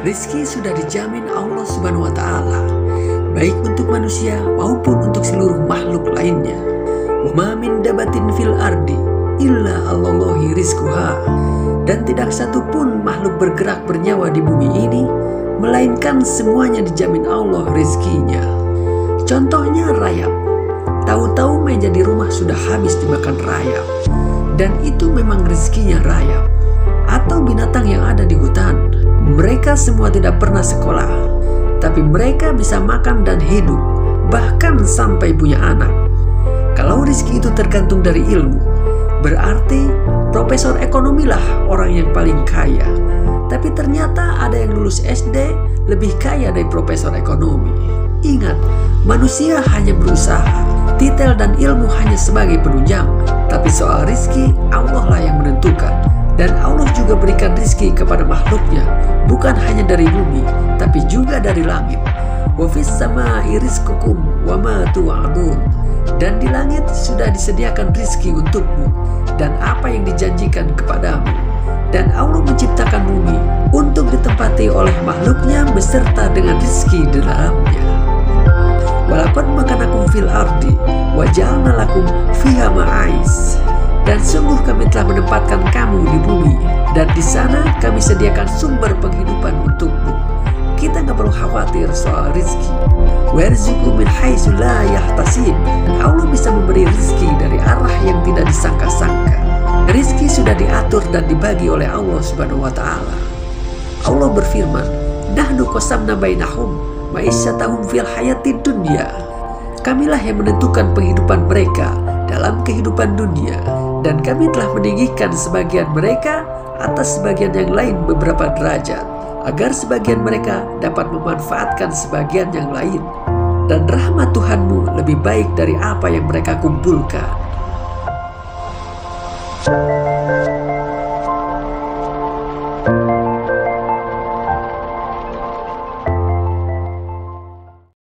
Rizki sudah dijamin Allah Subhanahu wa Ta'ala, baik untuk manusia maupun untuk seluruh makhluk lainnya. Wa ma min dabatin fil ardi illa Allahi rizquha. Dan tidak satu pun makhluk bergerak bernyawa di bumi ini melainkan semuanya dijamin Allah rizkinya. Contohnya rayap. Tahu-tahu meja di rumah sudah habis dimakan rayap, dan itu memang rizkinya rayap. Atau binatang yang ada di hutan, mereka semua tidak pernah sekolah, tapi mereka bisa makan dan hidup, bahkan sampai punya anak. Kalau rizki itu tergantung dari ilmu, berarti profesor ekonomilah orang yang paling kaya. Tapi ternyata ada yang lulus SD lebih kaya dari profesor ekonomi. Ingat, manusia hanya berusaha, titel dan ilmu hanya sebagai penunjang, tapi soal rizki Allah lah yang menentukan. Dan Allah juga berikan rizki kepada makhluknya, bukan hanya dari bumi, tapi juga dari langit. Wa fis samaa'i rizqukum wa ma tu'adun. Dan di langit sudah disediakan rizki untukmu dan apa yang dijanjikan kepadamu. Dan Allah menciptakan bumi untuk ditempati oleh makhluknya beserta dengan rizki di dalamnya. Walaqad makanakum fil ardi wa ja'alna lakum fiha ma'ais. Dan sungguh kami telah menempatkan kamu di bumi, dan di sana kami sediakan sumber penghidupan untukmu. Kita nggak perlu khawatir soal rizki. Warzuqu min haitsu la yahtasib. Allah bisa memberi rizki dari arah yang tidak disangka-sangka. Rizki sudah diatur dan dibagi oleh Allah Subhanahu wa Ta'ala. Allah berfirman, "Nahnu qasamna bainahum ma'isyatahum fil hayatid dunya." Kamilah yang menentukan penghidupan mereka dalam kehidupan dunia, dan kami telah meninggikan sebagian mereka atas sebagian yang lain beberapa derajat, agar sebagian mereka dapat memanfaatkan sebagian yang lain. Dan rahmat Tuhanmu lebih baik dari apa yang mereka kumpulkan.